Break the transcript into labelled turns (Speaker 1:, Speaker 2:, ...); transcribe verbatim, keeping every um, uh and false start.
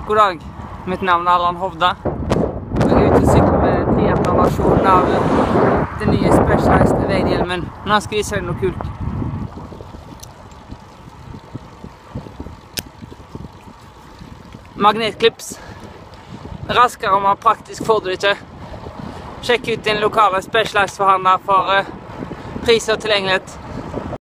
Speaker 1: God dag, mitt navn er Allan Hovda. Jeg er ute og sykler med triathlon-versjonen av den nye Specialized veidhjelmen. Nå skal jeg vise deg noe kult. Magnetklips. Raskere og mer praktisk får du det ikke. Sjekk ut din lokale Specialized-forhandler for uh, pris og tilgjengelighet.